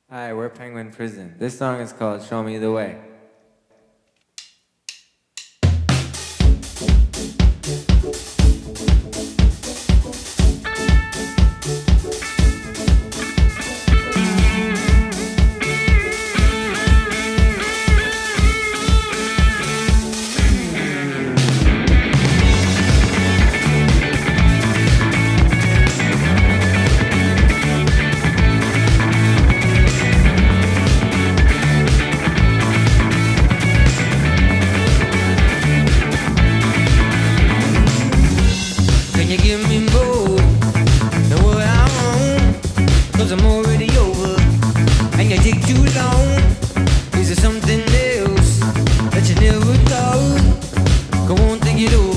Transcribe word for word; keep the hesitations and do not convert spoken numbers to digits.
Hi, we're Penguin Prison. This song is called Show Me the Way. Can you give me more than what I want? Cause I'm already over and you take too long. Is there something else that you never thought? Go on, think it over.